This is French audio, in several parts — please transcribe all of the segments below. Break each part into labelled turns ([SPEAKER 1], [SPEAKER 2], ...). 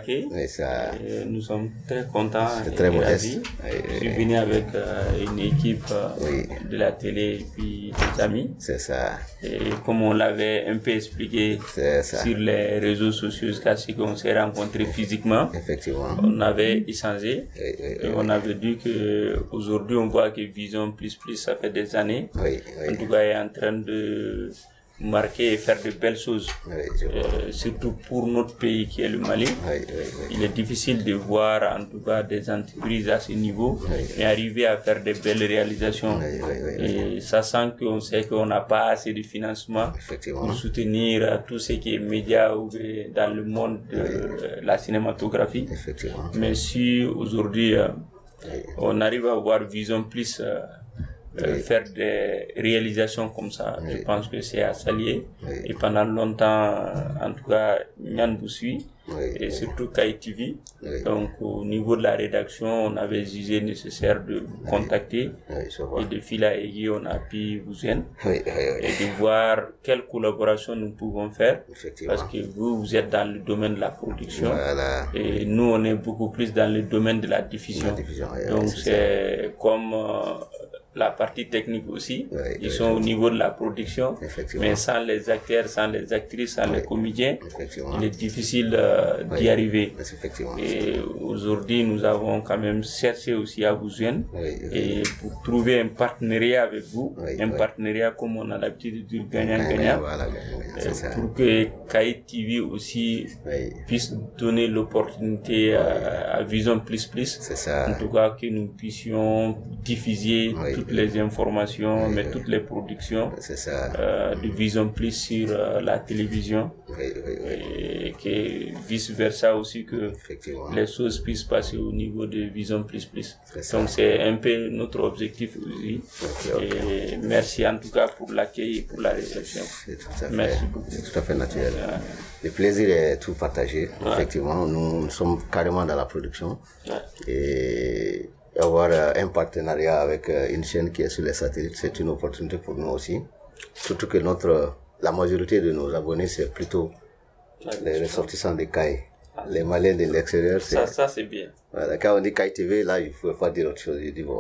[SPEAKER 1] attaqué.
[SPEAKER 2] Oui, ça...
[SPEAKER 1] Et nous sommes très contents.
[SPEAKER 2] C'est très modeste.
[SPEAKER 1] Je suis venu avec une équipe de la télé et puis des amis.
[SPEAKER 2] C'est ça.
[SPEAKER 1] Et comme on l'avait un peu expliqué sur les réseaux sociaux, jusqu'à ce qu'on s'est rencontrés physiquement,
[SPEAKER 2] effectivement,
[SPEAKER 1] on avait échangé et on avait dit que aujourd'hui on voit que Vision Plus Plus, ça fait des années, en tout cas est en train de marquer et faire de belles choses, surtout pour notre pays qui est le Mali. Il est difficile de voir en tout cas des entreprises à ce niveau et arriver à faire de belles réalisations. Et sachant qu'on sait qu'on n'a pas assez de financement pour soutenir tout ce qui est médias ou dans le monde de la cinématographie. Mais si aujourd'hui on arrive à avoir Vision Plus, faire des réalisations comme ça, je pense que c'est à saluer. Et pendant longtemps, en tout cas, Nyan vous suit, et surtout KITV. Donc, au niveau de la rédaction, on avait jugé nécessaire de vous contacter. Et de fil à aiguille, on a pu vous joindre. Et de voir quelle collaboration nous pouvons faire. Parce que vous êtes dans le domaine de la production. Et nous, on est beaucoup plus dans le domaine de la diffusion. Donc, c'est comme la partie technique aussi. Ils sont au niveau de la production. Mais sans les acteurs, sans les actrices, sans les comédiens, il est difficile d'y arriver. Et aujourd'hui, nous avons quand même cherché aussi à vous joindre et pour trouver un partenariat avec vous, un partenariat comme on a l'habitude de dire gagnant-gagnant, pour que KITV aussi puisse donner l'opportunité à Vision Plus Plus, en tout cas que nous puissions diffuser toutes les informations, mais toutes les productions de Vision Plus sur la télévision, et que vice versa aussi, que les choses puissent passer au niveau de Vision Plus Plus. Donc c'est un peu notre objectif aussi. Et merci en tout cas pour l'accueil et pour la réception. Merci beaucoup.
[SPEAKER 2] C'est tout à fait naturel. Le plaisir est tout partagé. Effectivement, nous sommes carrément dans la production. Et avoir un partenariat avec une chaîne qui est sur les satellites, c'est une opportunité pour nous aussi. Surtout que la majorité de nos abonnés, c'est plutôt les ressortissants des CAI. Les Maliens de l'extérieur.
[SPEAKER 1] Ça c'est bien.
[SPEAKER 2] Voilà, quand on dit CAI TV, là, il ne faut pas dire autre chose. Il dit, bon,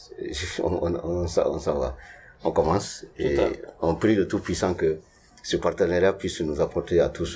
[SPEAKER 2] on s'en va. On commence et on prie le Tout-Puissant que ce partenariat puisse nous apporter à tous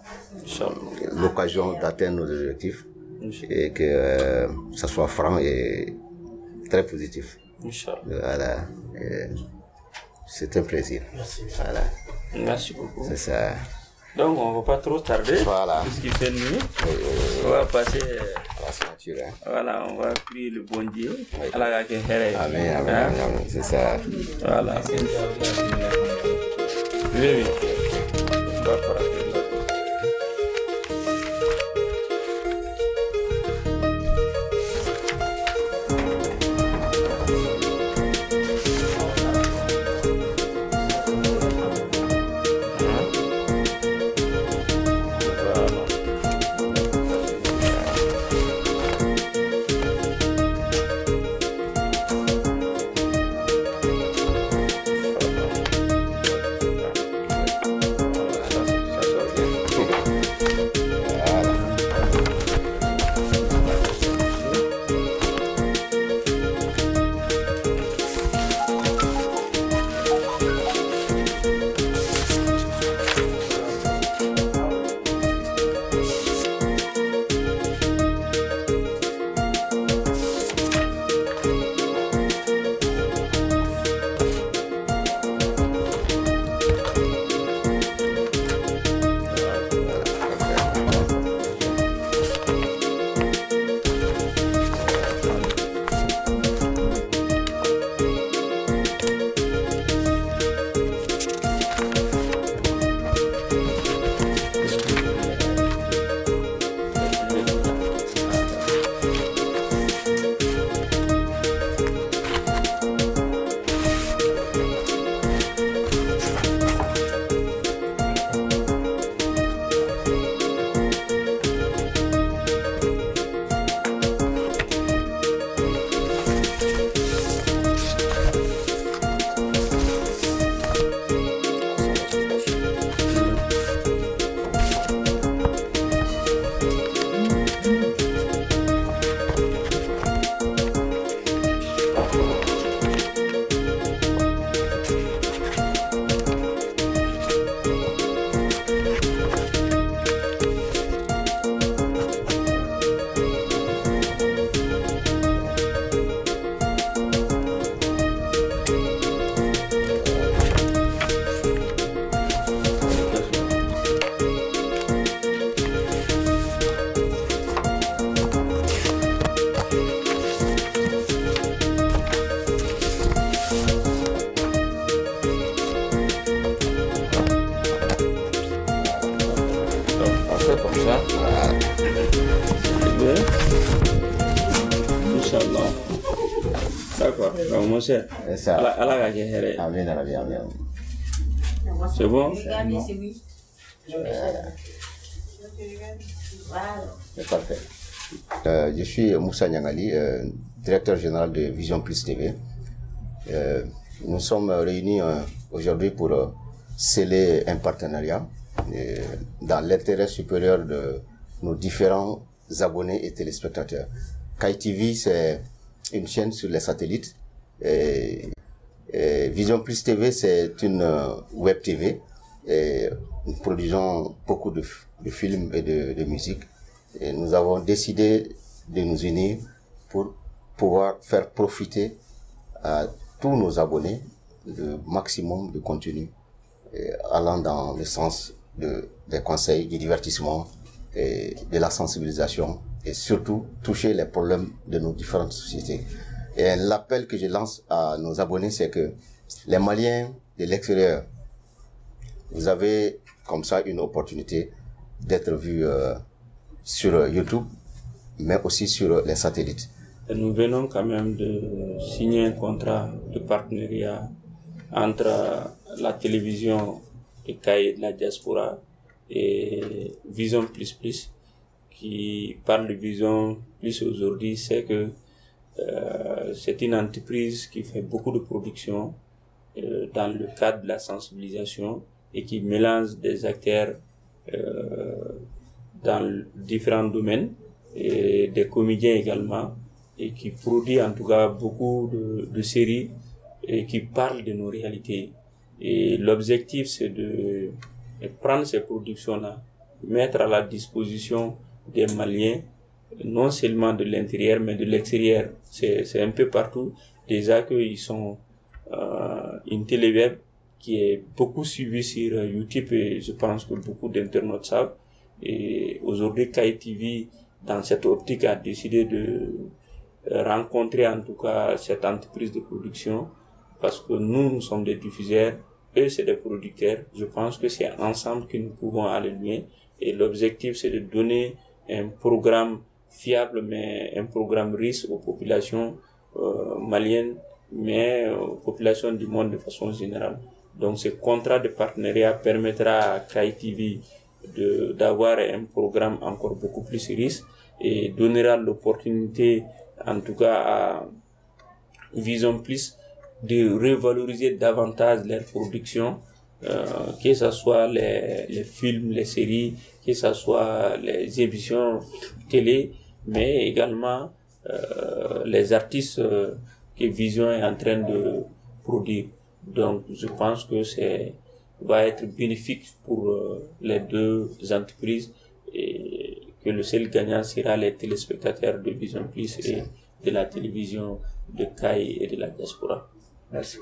[SPEAKER 2] l'occasion d'atteindre nos objectifs. Et que ça soit franc et très positif. Voilà. C'est un plaisir.
[SPEAKER 1] Merci.
[SPEAKER 2] Voilà.
[SPEAKER 1] Merci beaucoup.
[SPEAKER 2] C'est ça.
[SPEAKER 1] Donc on ne va pas trop tarder.
[SPEAKER 2] Voilà.
[SPEAKER 1] Puisqu'il fait nuit. On va passer.
[SPEAKER 2] Voilà,
[SPEAKER 1] on va prier le bon Dieu.
[SPEAKER 2] Amen, amen. C'est ça.
[SPEAKER 1] Voilà. Oui. On va pas rater. Inch'Allah. D'accord. Donc, mon cher, Allah c'est bon?
[SPEAKER 2] C'est parfait. Je suis Moussa Nyangali, directeur général de Vision Plus TV. Nous sommes réunis aujourd'hui pour sceller un partenariat dans l'intérêt supérieur de nos différents abonnés et téléspectateurs. Kai TV, c'est une chaîne sur les satellites. Vision Plus TV, c'est une web TV. Nous produisons beaucoup de films et de musique. Et nous avons décidé de nous unir pour pouvoir faire profiter à tous nos abonnés le maximum de contenu allant dans le sens des conseils, du divertissement, et de la sensibilisation et surtout toucher les problèmes de nos différentes sociétés. Et l'appel que je lance à nos abonnés, c'est que les Maliens de l'extérieur, vous avez comme ça une opportunité d'être vus sur YouTube, mais aussi sur les satellites.
[SPEAKER 1] Nous venons quand même de signer un contrat de partenariat entre la télévision de Kai et de la diaspora et Vision Plus Plus. Qui parle de Vision Plus aujourd'hui, c'est que c'est une entreprise qui fait beaucoup de production dans le cadre de la sensibilisation et qui mélange des acteurs dans différents domaines et des comédiens également, et qui produit en tout cas beaucoup de séries et qui parlent de nos réalités. Et l'objectif, c'est de prendre ces productions-là, mettre à la disposition des Maliens, non seulement de l'intérieur, mais de l'extérieur. C'est un peu partout. Déjà qu'ils sont une télé-web qui est beaucoup suivie sur YouTube, et je pense que beaucoup d'internautes savent. Et aujourd'hui, Kai TV, dans cette optique, a décidé de rencontrer en tout cas cette entreprise de production, parce que nous sommes des diffuseurs, eux c'est des producteurs. Je pense que c'est ensemble que nous pouvons aller loin, et l'objectif c'est de donner un programme fiable, mais un programme riche aux populations maliennes, mais aux populations du monde de façon générale. Donc ce contrat de partenariat permettra à Kai TV d'avoir un programme encore beaucoup plus riche, et donnera l'opportunité en tout cas à Vision Plus de revaloriser davantage leurs productions, que ce soit les films, les séries, que ce soit les émissions télé, mais également les artistes que Vision est en train de produire. Donc je pense que va être bénéfique pour les deux entreprises, et que le seul gagnant sera les téléspectateurs de Vision Plus et de la télévision de Kai et de la diaspora.
[SPEAKER 2] Merci.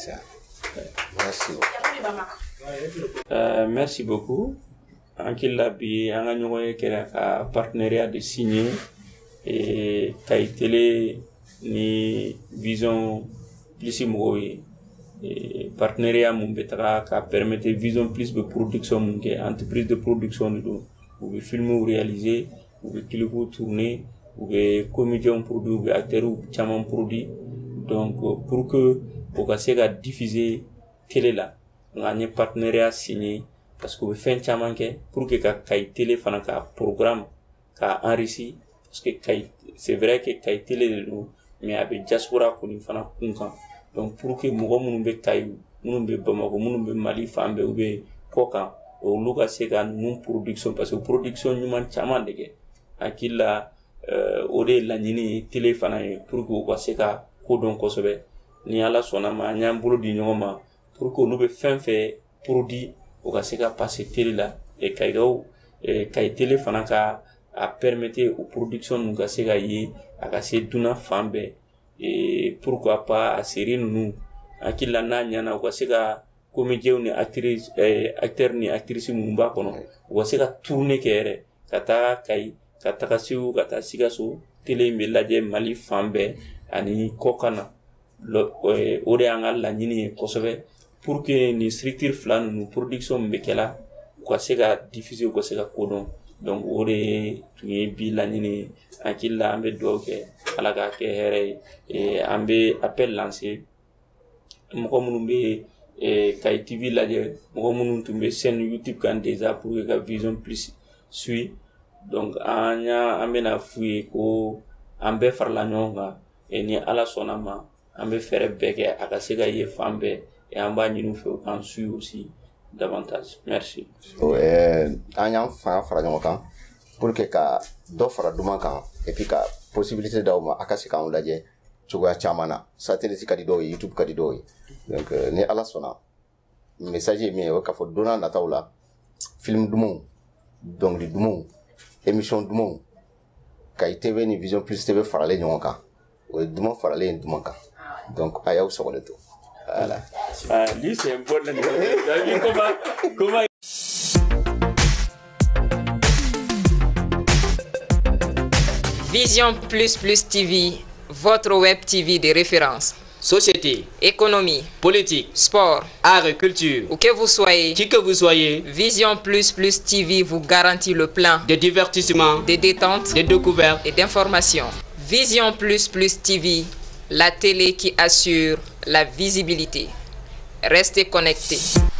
[SPEAKER 1] Merci beaucoup. Ankilla bi anga ñoy kera ka partenariat de signer et Kai Télé ni Vision Plus moy et partenariat mun betara ka permettre Vision Plus de production mun ke entreprise de production do ou film ou réaliser ou clip ou tourner ou comédien produit ou acteur ou chaman produit. Donc pour que pour que diffuser télé là on a un partenariat signé, parce que fait chaman ke pour que Kai Télé fana ka programme ka enrichi, parce que c'est vrai que Kai Télé mais avec diaspora ko ni fana kunkan. Donc pour que mogo munun be Kai munun be Bamako munun be Mali fambe ou be kokan o luka se ka nun production, parce que production nyuman chaman dege akilla o de la nyini télé fana pour que o se ka kodon kosobe ni ala sona ma nyam bolo di nyoma pour que no be fin fait produit o ka se ka passer télé la et Kai Télé fana ka a permettre aux productions nous ka se ka yi aka se duna fambe, et pourquoi pas a série nous akilla na nyana o ka se ka comédien ni actrice acteur ni actrice mun ba kono o ka se ka tourner kere kata Kai kata kasiu kata sigaso télé me laje Mali fambe ani kokana o de anga la nyini kosobe pour que ni structure flan nous production mbekela ko se ka diffuser ko se ka kodon. donc o de tun ye bi laɲini an hakili la an bɛ dugawu kɛ ala k'a kɛ hɛrɛ ye an bɛ appel lancer mɔgɔ minnu bɛ Kayi TV lajɛ mɔgɔ minnu tun bɛ chaîne YouTube kan déjà pour que ka Vision Plus suit donc an bɛna f'u ye ko an bɛɛ farala ɲɔgɔn kan ni ala sɔnna ma an bɛ fɛɛrɛ bɛɛ kɛ a ka se ka ye fan bɛɛ et an b'a ɲini u fɛ u k'an suit aussi davantage merci.
[SPEAKER 2] An y'an fara ɲɔgɔn kan pour que ka dɔ fara duman kan et puis ka possibilité d'aw ma a ka se k'anw lajɛ cogoya caman na satellite ka di dɔw ye YouTube ka di dɔw ye donc ni ala sɔnna message ye min ye o k'a fɔ don n'a nataw la film dumanw dɔnkili dumanw émission dumanw Kayi TV ni Vision Plus TV faralen ɲɔgɔn kan o ye duman faralen duman kan donc a y'aw sɔgɔlen to voilà.
[SPEAKER 1] Lui c'est un bon comment
[SPEAKER 3] Vision Plus TV, votre web TV de référence.
[SPEAKER 4] Société,
[SPEAKER 3] économie,
[SPEAKER 4] politique,
[SPEAKER 3] sport,
[SPEAKER 4] art et culture.
[SPEAKER 3] Où que vous soyez,
[SPEAKER 4] Qui que vous soyez,
[SPEAKER 3] Vision Plus TV vous garantit le plan
[SPEAKER 4] de divertissement,
[SPEAKER 3] de détente,
[SPEAKER 4] de découverte
[SPEAKER 3] et d'information. Vision Plus TV, la télé qui assure la visibilité. Restez connectés.